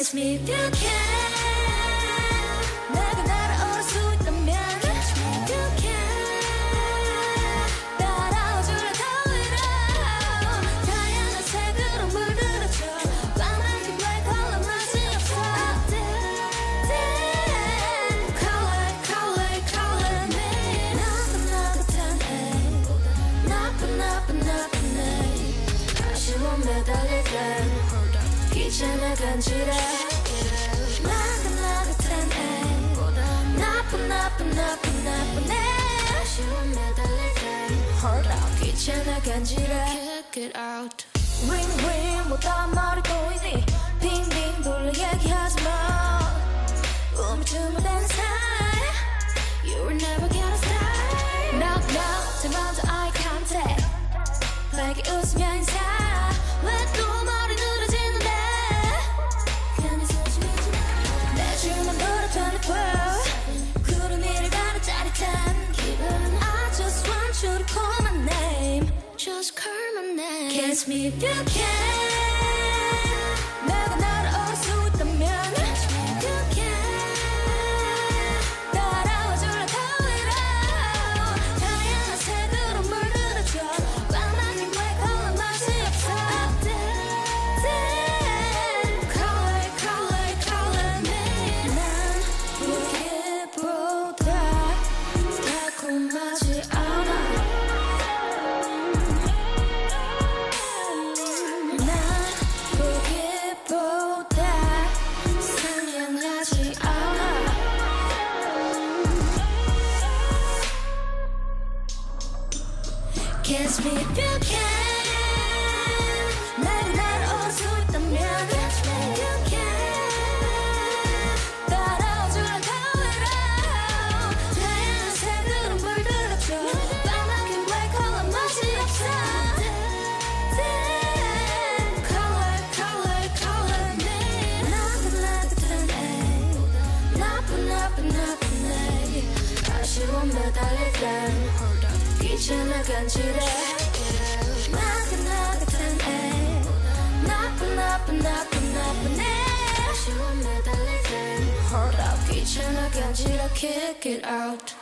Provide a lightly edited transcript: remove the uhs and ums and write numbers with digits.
Kiss me if you can. 내가 날아오를 수 있다면 Kiss me if you can. 따라와줄래 더 위로. 다양한 색으로 물들어줘. 까맣게 black color 맛이 없어. Color, color, color me. 나긋나긋한 애. 나쁜 애. 아쉬워 매달릴 때 귀찮아 간지러. 나긋나긋한 애. 나쁜 애. 아쉬워 매달릴 때 귀찮아 간지러. Kick it out. Ring ring 못한 말이 보이니. 빙빙 돌려 얘기하지 마. 우물쭈물 댄 사이. You will never get a style. Knock knock 제일 먼저 eye contact. 밝게 웃으며 인사. 왜 또 머리 늘어지는데. 괜히 소심해지네. 내 줄만 돌아 24. 구름 위를 가는 짜릿한 기분. I just want you to call my name. Just call my name. Kiss me if you can. 내가 날아올 수 있다면 Kiss me if you can. 따라와줄래 더 위로. 다양한 색으로 물들어줘. 까맣게 black color 맛이 없어. Color, color, color me. 난 우리보다 달콤하지 않아. 난 보기보다 상냥하지 않아. Kiss me if you can. 내가 날아올 수 있다면 Kiss me if you can. 따라와줄래 더 위로. 다양한 색으로 물들어줘. 까맣게 black color 맛이 없어. Color, color, color me. 나긋나긋한 애. 나쁜 애. 아쉬워 매달릴 때 귀찮아 간지러. 나긋나긋한 애. 나쁜 애. 아쉬워 매달릴 때 귀찮아 간지러. Kick it out.